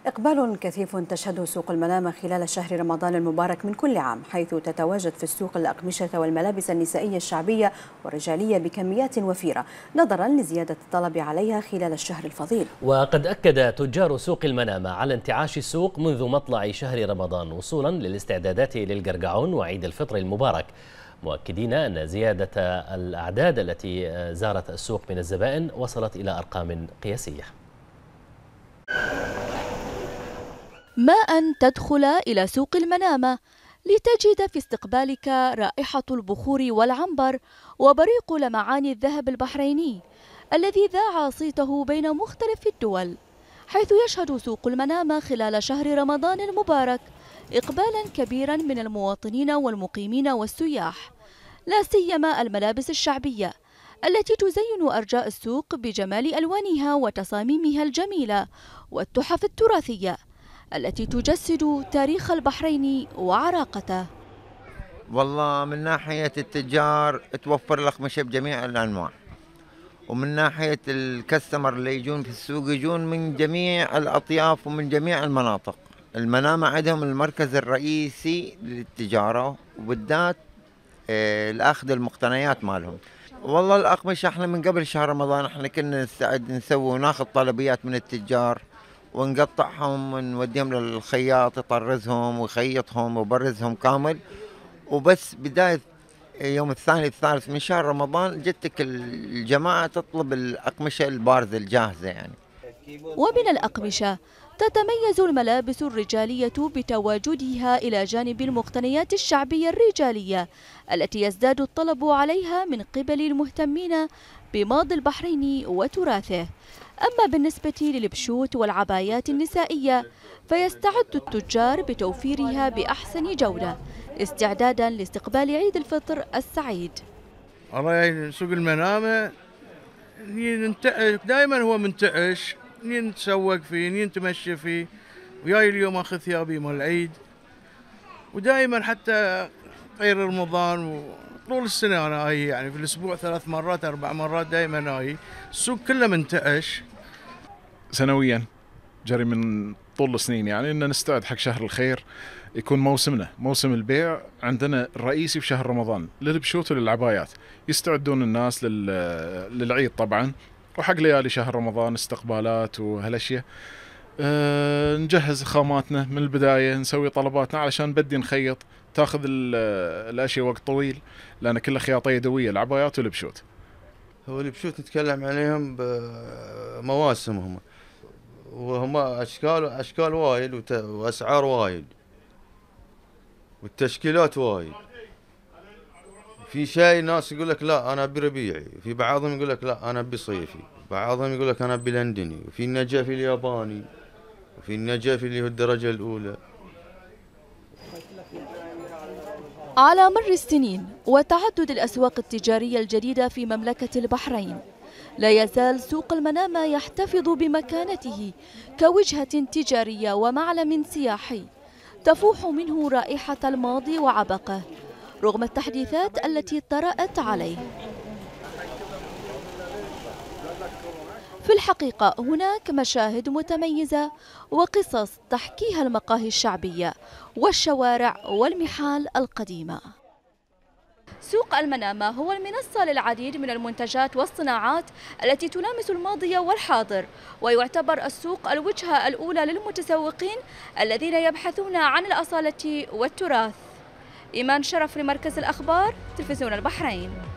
إقبال كثيف تشهده سوق المنامة خلال شهر رمضان المبارك من كل عام، حيث تتواجد في السوق الأقمشة والملابس النسائية الشعبية والرجالية بكميات وفيرة نظرا لزيادة الطلب عليها خلال الشهر الفضيل. وقد أكد تجار سوق المنامة على انتعاش السوق منذ مطلع شهر رمضان وصولا للاستعدادات للقرقعون وعيد الفطر المبارك، مؤكدين أن زيادة الأعداد التي زارت السوق من الزبائن وصلت إلى أرقام قياسية. ما أن تدخل إلى سوق المنامة لتجد في استقبالك رائحة البخور والعنبر وبريق لمعان الذهب البحريني الذي ذاع صيته بين مختلف الدول، حيث يشهد سوق المنامة خلال شهر رمضان المبارك إقبالا كبيرا من المواطنين والمقيمين والسياح، لا سيما الملابس الشعبية التي تزين أرجاء السوق بجمال ألوانها وتصاميمها الجميلة والتحف التراثية التي تجسد تاريخ البحرين وعراقته. والله من ناحية التجار توفر الأقمشة بجميع الأنواع، ومن ناحية الكستمر اللي يجون في السوق يجون من جميع الأطياف ومن جميع المناطق. المنامة عندهم المركز الرئيسي للتجارة وبالذات الأخذ المقتنيات مالهم. والله الأقمشة احنا من قبل شهر رمضان احنا كنا نستعد نسوي وناخذ طلبيات من التجار ونقطعهم ونوديهم للخياط يطرزهم ويخيطهم ويبرزهم كامل، وبس بداية يوم الثاني الثالث من شهر رمضان جتك الجماعة تطلب الأقمشة البارزة الجاهزة يعني. ومن الأقمشة تتميز الملابس الرجالية بتواجدها إلى جانب المقتنيات الشعبية الرجالية التي يزداد الطلب عليها من قبل المهتمين بماضي البحرين وتراثه. أما بالنسبة للبشوت والعبايات النسائية فيستعد التجار بتوفيرها بأحسن جودة استعدادا لاستقبال عيد الفطر السعيد. والله سوق المنامة دائما هو منتعش، نتسوق فيه نتمشى فيه، وياي اليوم اخذ ثيابي مال العيد، ودائما حتى غير رمضان طول السنة أنا هاي يعني في الأسبوع 3 مرات 4 مرات دائما هاي. السوق كله منتعش سنويا، جري من طول السنين يعني إن نستعد حق شهر الخير، يكون موسمنا موسم البيع عندنا الرئيسي في شهر رمضان للبشوت وللعبايات، يستعدون الناس للعيد طبعا، وحق ليالي شهر رمضان استقبالات وهالاشياء. نجهز خاماتنا من البداية، نسوي طلباتنا علشان بدي نخيط، تاخذ الاشياء وقت طويل لان كلها خياطة يدوية العبايات والبشوت. هو البشوت نتكلم عليهم بمواسمهم، وهم اشكال وايد واسعار وايد والتشكيلات وايد. في شيء ناس يقول لك لا انا ابي ربيعي، في بعضهم يقول لك لا انا ابي صيفي، بعضهم يقول لك انا ابي لندني، وفي النجفي الياباني، وفي النجفي اللي هو الدرجة الأولى. على مر السنين وتعدد الأسواق التجارية الجديدة في مملكة البحرين، لا يزال سوق المنامة يحتفظ بمكانته كوجهة تجارية ومعلم سياحي تفوح منه رائحة الماضي وعبقه رغم التحديثات التي طرأت عليه. في الحقيقة هناك مشاهد متميزة وقصص تحكيها المقاهي الشعبية والشوارع والمحال القديمة. سوق المنامة هو المنصة للعديد من المنتجات والصناعات التي تلامس الماضي والحاضر، ويعتبر السوق الوجهة الأولى للمتسوقين الذين يبحثون عن الأصالة والتراث. إيمان شرف لمركز الأخبار تلفزيون البحرين.